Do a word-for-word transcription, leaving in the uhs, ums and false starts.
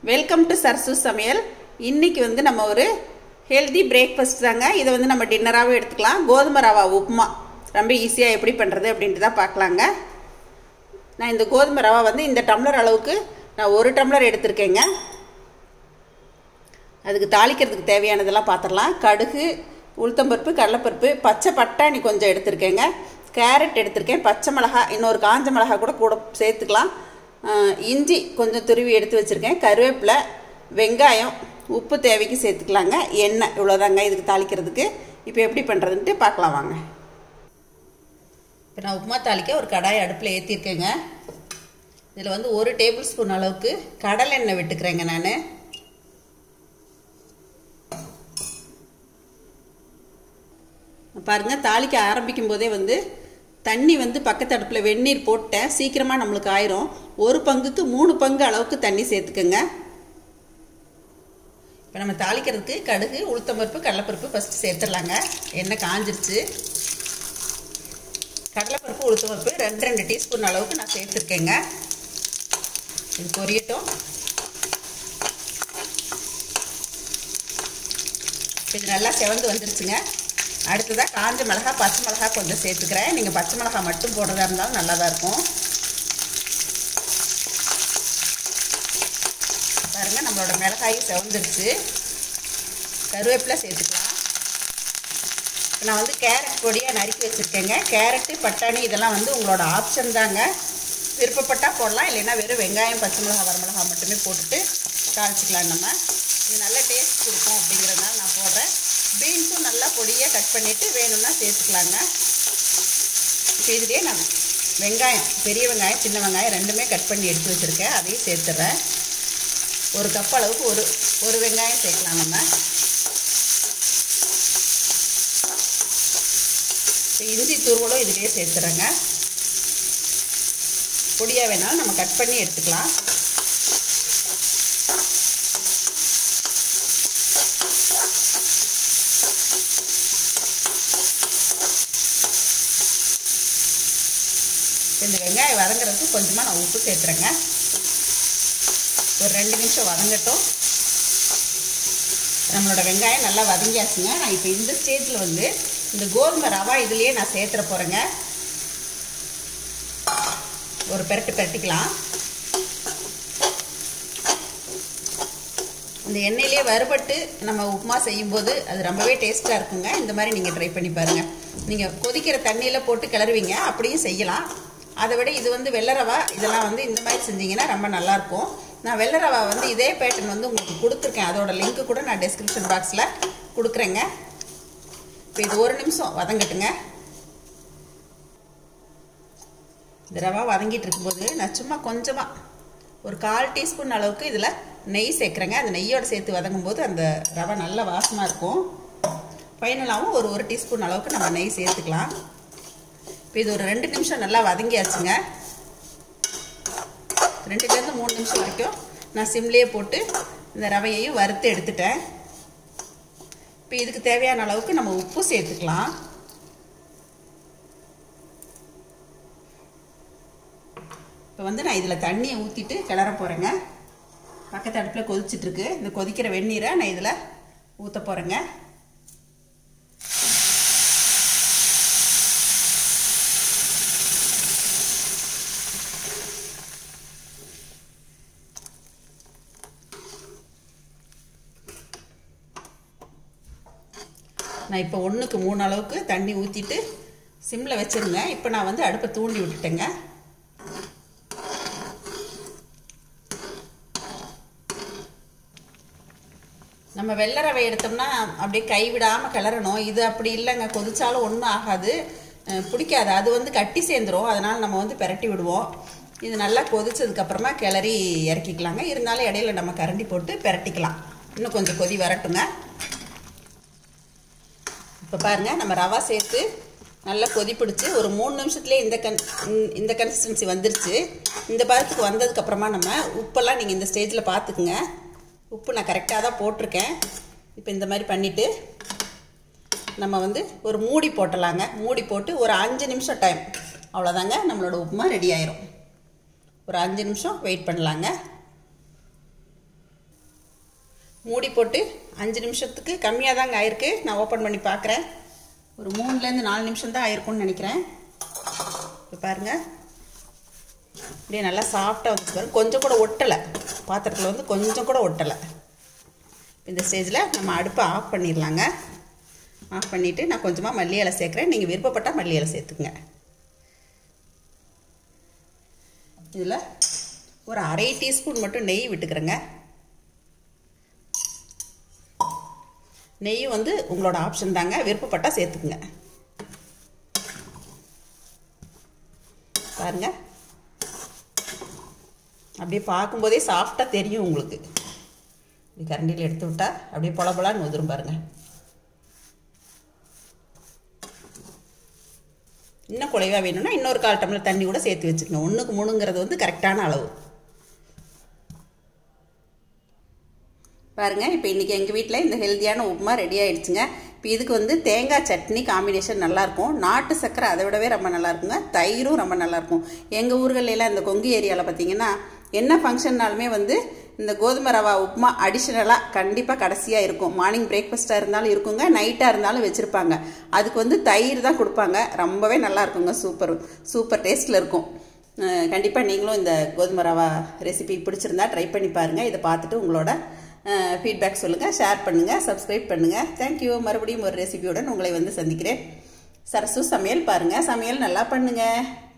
Welcome to Sarasu சமையல். இன்னைக்கு வந்து நம்ம ஒரு ஹெல்தி பிரேக்ஃபாஸ்ட் தாங்க. இதை வந்து நம்ம டின்னராகவே எடுத்துக்கலாம். கோதுமை ரவா உப்புமா ரொம்ப ஈஸியாக எப்படி பண்ணுறது அப்படின்ட்டு தான் பார்க்கலாங்க. நான் இந்த கோதுமை ரவா வந்து இந்த டம்ளர் அளவுக்கு நான் ஒரு டம்ளர் எடுத்திருக்கேங்க. அதுக்கு தாளிக்கிறதுக்கு தேவையானதெல்லாம் பார்த்துடலாம். கடுகு, உளுத்தம்பருப்பு, கடலைப்பருப்பு, பச்சை பட்டாணி கொஞ்சம் எடுத்திருக்கேங்க. கேரட் எடுத்திருக்கேன். பச்சை மிளகாய், இன்னொரு காஞ்ச மிளகாய் கூட கூட சேர்த்துக்கலாம். இஞ்சி கொஞ்சம் துருவி எடுத்து வச்சுருக்கேன். கருவேப்பிலை, வெங்காயம், உப்பு தேவைக்கு சேர்த்துக்கலாங்க. எண்ணெய், இவ்வளோதாங்க இதுக்கு தாளிக்கிறதுக்கு. இப்போ எப்படி பண்ணுறதுன்ட்டு பார்க்கலாம் வாங்க. இப்போ நான் உப்புமா தாளிக்க ஒரு கடாய் அடுப்பில் ஏற்றிருக்கேங்க. இதில் வந்து ஒரு டேபிள் ஸ்பூன் அளவுக்கு கடலை எண்ணெய் விட்டுக்கிறேங்க. நான் பாருங்கள், தாளிக்க ஆரம்பிக்கும் போதே வந்து தண்ணி வந்து பக்கத்து அடுப்பில் வெந்நீர் போட்டேன். சீக்கிரமாக நம்மளுக்கு ஆயிரும். ஒரு பங்குக்கு மூணு பங்கு அளவுக்கு தண்ணி சேர்த்துக்கோங்க. இப்போ நம்ம தாளிக்கிறதுக்கு கடுகு, உளுத்தம்பருப்பு, கடலைப்பருப்பு ஃபஸ்ட்டு சேர்த்துடலாங்க. எண்ணெய் காஞ்சிருச்சு. கடலைப்பருப்பு, உளுத்தம்பருப்பு ரெண்டு ரெண்டு டீஸ்பூன் அளவுக்கு நான் சேர்த்துருக்கேங்க. இது பொரியட்டும். இது நல்லா செவந்து வந்துருச்சுங்க. அடுத்ததாக காஞ்ச மிளகாய், பச்சை மிளகாய் கொஞ்சம் சேர்த்துக்கிறேன். நீங்கள் பச்சை மிளகாய் மட்டும் போடுறதா இருந்தாலும் நல்லா தான் இருக்கும். பாருங்கள், நம்மளோட மிளகாயும் செவந்துருச்சு. கருவேப்பிலை சேர்த்துக்கலாம். நான் வந்து கேரட் பொடியாக நறுக்கி வச்சுருக்கேங்க. கேரட்டு, பட்டாணி இதெல்லாம் வந்து உங்களோட ஆப்ஷன் தாங்க. விருப்பப்பட்டால் போடலாம், இல்லைன்னா வெறும் வெங்காயம், பச்சை மிளகாய், வரமிளகாய் மட்டுமே போட்டுட்டு தாளிச்சிக்கலாம். நம்ம இது நல்ல டேஸ்ட் கொடுக்கும் அப்படிங்கிறதுனால நான் போடுறேன். பீன்ஸும் நல்லா பொடியாக கட் பண்ணிவிட்டு வேணும்னா சேர்த்துக்கலாங்க. இப்போ இதுலேயே நான் வெங்காயம், பெரிய வெங்காயம், சின்ன வெங்காயம் ரெண்டுமே கட் பண்ணி எடுத்து வச்சுருக்கேன். அதையும் சேர்த்துட்றேன். ஒரு கப் அளவுக்கு ஒரு ஒரு வெங்காயம் சேர்க்கலாம் நம்ம. இஞ்சி துருவலும் இதுலேயே சேர்த்துறேங்க. பொடியாக வேணாலும் நம்ம கட் பண்ணி எடுத்துக்கலாம். இந்த வெங்காயம் வதங்குறதுக்கு கொஞ்சமாக நான் உப்பு சேர்த்துறேங்க. ஒரு ரெண்டு நிமிஷம் வதங்கட்டும். நம்மளோட வெங்காயம் நல்லா வதங்கியாச்சுங்க. நான் இப்போ இந்த ஸ்டேஜில் வந்து இந்த கோதுமை ரவா இதுலேயே நான் சேர்த்துற போகிறேங்க. ஒரு பெரட்டு பெரட்டிக்கலாம். இந்த எண்ணெயிலே வறுபட்டு நம்ம உப்புமா செய்யும்போது அது ரொம்பவே டேஸ்ட்டாக இருக்குங்க. இந்த மாதிரி நீங்கள் ட்ரை பண்ணி பாருங்கள். நீங்கள் கொதிக்கிற தண்ணியில் போட்டு கிளறுவீங்க, அப்படியும் செய்யலாம். அதை விட இது வந்து வெள்ளை ரவா, இதெல்லாம் வந்து இந்த மாதிரி செஞ்சிங்கன்னா ரொம்ப நல்லாயிருக்கும். நான் வெள்ளை ரவா வந்து இதே பேட்டர்ன் வந்து உங்களுக்கு கொடுத்துருக்கேன். அதோட லிங்க்கு கூட நான் டிஸ்கிரிப்ஷன் பாக்ஸில் கொடுக்குறேங்க. இப்போ இது ஒரு நிமிஷம் வதங்கட்டுங்க. இந்த ரவா வதங்கிட்டு இருக்கும்போது நான் சும்மா கொஞ்சமாக ஒரு கால் டீஸ்பூன் அளவுக்கு இதில் நெய் சேர்க்குறேங்க. அந்த நெய்யோடு சேர்த்து வதங்கும்போது அந்த ரவா நல்ல வாசமாக இருக்கும். ஃபைனலாகவும் ஒரு ஒரு டீஸ்பூன் அளவுக்கு நம்ம நெய் சேர்த்துக்கலாம். இப்போ இது ஒரு ரெண்டு நிமிஷம் நல்லா வதங்கியாச்சுங்க. ரெண்டுலேருந்து மூணு நிமிஷம் வரைக்கும் நான் சிம்லேயே போட்டு இந்த ரவையையும் வறுத்து எடுத்துட்டேன். இப்போ இதுக்கு தேவையான அளவுக்கு நம்ம உப்பு சேர்த்துக்கலாம். இப்போ வந்து நான் இதில் தண்ணியை ஊற்றிட்டு கிளற போகிறேங்க. பக்கத்து அடுப்பில் கொதிச்சிட்ருக்கு. இந்த கொதிக்கிற வெந்நீரை நான் இதில் ஊற்ற போகிறேங்க. நான் இப்போ ஒன்றுக்கு மூணு அளவுக்கு தண்ணி ஊற்றிட்டு சிம்மில் வச்சுருங்க. இப்போ நான் வந்து அடுப்பை தூண்டி விட்டுட்டேங்க. நம்ம வெள்ளை ரவை எடுத்தோம்னா அப்படியே கைவிடாமல் கிளறணும். இது அப்படி இல்லைங்க. கொதிச்சாலும் ஒன்றும் ஆகாது, பிடிக்காது. அது வந்து கட்டி சேர்ந்துடும். அதனால் நம்ம வந்து பெரட்டி விடுவோம். இது நல்லா கொதிச்சதுக்கப்புறமா கிளறி இறக்கிக்கலாங்க. இருந்தாலும் இடையில நம்ம கரண்டி போட்டு பெரட்டிக்கலாம். இன்னும் கொஞ்சம் கொதி வரட்டுங்க. இப்போ பாருங்கள், நம்ம ரவா சேர்த்து நல்லா கொதி பிடிச்சி ஒரு மூணு நிமிஷத்துலேயே இந்த கன் இந்த கன்சிஸ்டன்சி வந்துருச்சு. இந்த பதத்துக்கு வந்ததுக்கப்புறமா நம்ம உப்பெல்லாம் நீங்கள் இந்த ஸ்டேஜில் பார்த்துக்குங்க. உப்பு நான் கரெக்டாக தான் போட்டிருக்கேன். இப்போ இந்த மாதிரி பண்ணிவிட்டு நம்ம வந்து ஒரு மூடி போட்டலாங்க. மூடி போட்டு ஒரு அஞ்சு நிமிஷம் டைம், அவ்வளோதாங்க, நம்மளோட உப்புமா ரெடி ஆயிரும். ஒரு அஞ்சு நிமிஷம் வெயிட் பண்ணலாங்க. மூடி போட்டு அஞ்சு நிமிஷத்துக்கு கம்மியாக தாங்க ஆயிருக்கு. நான் ஓப்பன் பண்ணி பார்க்குறேன். ஒரு மூணுலேருந்து நாலு நிமிஷம் தான் ஆயிருக்கும்னு நினைக்கிறேன். இப்போ பாருங்கள், அப்படியே நல்லா சாஃப்டாக வந்து பாருங்கள். கொஞ்சம் கூட ஒட்டலை, பாத்திரத்தில் வந்து கொஞ்சம் கூட ஒட்டலை. இந்த ஸ்டேஜில் நம்ம அடுப்பை ஆஃப் பண்ணிடலாங்க. ஆஃப் பண்ணிவிட்டு நான் கொஞ்சமாக மல்லி இலை சேர்க்குறேன். நீங்கள் விருப்பப்பட்டால் மல்லி இலை சேர்த்துக்குங்க. இதில் ஒரு அரை டீஸ்பூன் மட்டும் நெய் விட்டுக்கிறேங்க. நெய் வந்து உங்களோட ஆப்ஷன் தாங்க, விருப்பப்பட்டால் சேர்த்துக்குங்க. பாருங்க, அப்படியே பார்க்கும்போதே சாஃப்டாக தெரியும் உங்களுக்கு. இப்படி கரண்டியில் எடுத்து விட்டால் அப்படியே பொல பொலான்னு உதிரும் பாருங்க. இன்னும் குறைவாக வேணும்னா இன்னொரு கால் டம்ளர் தண்ணி கூட சேர்த்து வச்சுக்கோங்க. ஒன்றுக்கு மூணுங்கிறது வந்து கரெக்டான அளவு. பாருங்கள், இப்போ இன்றைக்கி எங்கள் வீட்டில் இந்த ஹெல்த்தியான உப்புமா ரெடி ஆகிடுச்சுங்க. இப்போ இதுக்கு வந்து தேங்காய் சட்னி காம்பினேஷன் நல்லாயிருக்கும். நாட்டு சக்கரை அதை விடவே ரொம்ப நல்லாயிருக்குங்க. தயிரும் ரொம்ப நல்லாயிருக்கும். எங்கள் ஊர்களெல்லாம் இந்த கொங்கு ஏரியாவில் பார்த்திங்கன்னா என்ன ஃபங்க்ஷன்னாலுமே வந்து இந்த கோதுமை ரவா உப்புமா அடிஷ்னலாக கண்டிப்பாக கடைசியாக இருக்கும். மார்னிங் பிரேக்ஃபாஸ்ட்டாக இருந்தாலும் இருக்குங்க, நைட்டாக இருந்தாலும் வச்சுருப்பாங்க. அதுக்கு வந்து தயிர் தான் கொடுப்பாங்க. ரொம்பவே நல்லா இருக்குங்க. சூப்பர் சூப்பர் டேஸ்ட்டில் இருக்கும். கண்டிப்பாக நீங்களும் இந்த கோதுமை ரவா ரெசிபி பிடிச்சிருந்தா ட்ரை பண்ணி பாருங்கள். இதை பார்த்துட்டு உங்களோட ஃபீட்பேக் சொல்லுங்கள், ஷேர் பண்ணுங்கள், சப்ஸ்கிரைப் பண்ணுங்கள். தேங்க்யூ. மறுபடியும் ஒரு ரெசிபியுடன் உங்களை வந்து சந்திக்கிறேன். சரசு சமையல் பாருங்கள். சமையல் நல்லா பண்ணுங்கள்.